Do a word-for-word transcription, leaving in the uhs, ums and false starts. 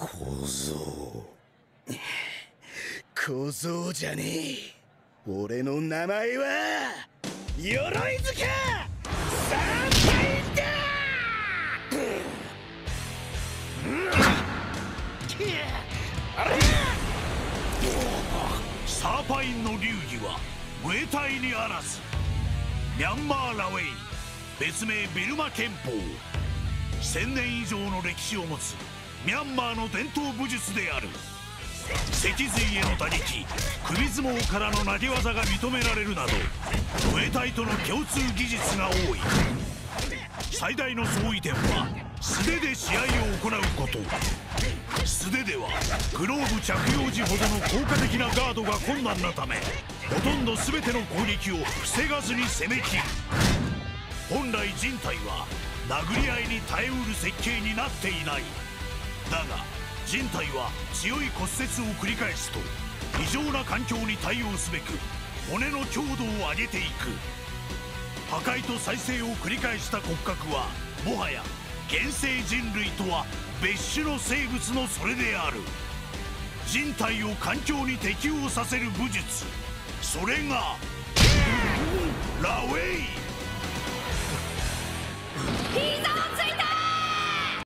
小僧。小僧じゃねえ。俺の名前は鎧塚サーパインだ。 サーパインの流儀はムエタイにあらず。ミャンマーラウェイ、別名ビルマ憲法。千年以上の歴史を持つミャンマーの伝統武術である。脊髄への打撃、首相撲からの投げ技が認められるなど、ムエタイとの共通技術が多い。最大の相違点は素手で試合を行うこと。素手ではグローブ着用時ほどの効果的なガードが困難なため、ほとんど全ての攻撃を防がずに攻めきる。本来人体は殴り合いに耐えうる設計になっていない。だが人体は強い骨折を繰り返すと異常な環境に対応すべく骨の強度を上げていく。破壊と再生を繰り返した骨格はもはや現世人類とは別種の生物のそれである。人体を環境に適応させる武術、それがラウェイ。 いざ